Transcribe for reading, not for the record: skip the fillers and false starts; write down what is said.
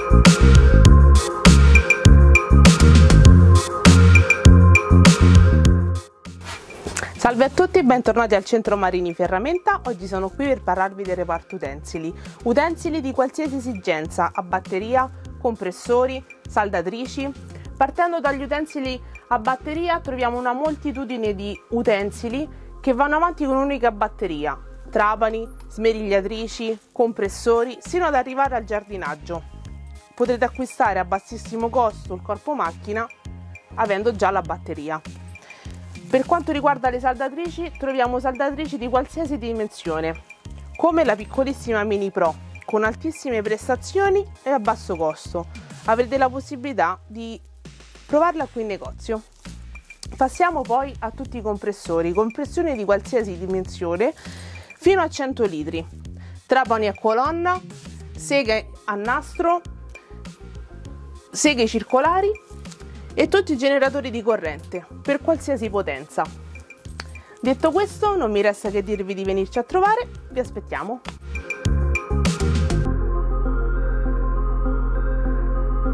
Salve a tutti e bentornati al Centro Marini Ferramenta. Oggi sono qui per parlarvi del reparto utensili. Utensili di qualsiasi esigenza, a batteria, compressori, saldatrici. Partendo dagli utensili a batteria troviamo una moltitudine di utensili che vanno avanti con un'unica batteria. Trapani, smerigliatrici, compressori, sino ad arrivare al giardinaggio. Potrete acquistare a bassissimo costo il corpo macchina avendo già la batteria. Per quanto riguarda le saldatrici, troviamo saldatrici di qualsiasi dimensione, come la piccolissima Mini Pro, con altissime prestazioni e a basso costo. Avrete la possibilità di provarla qui in negozio. Passiamo poi a tutti i compressori di qualsiasi dimensione, fino a 100 litri, trapani a colonna, seghe a nastro, seghe circolari e tutti i generatori di corrente per qualsiasi potenza. Detto questo, non mi resta che dirvi di venirci a trovare, vi aspettiamo!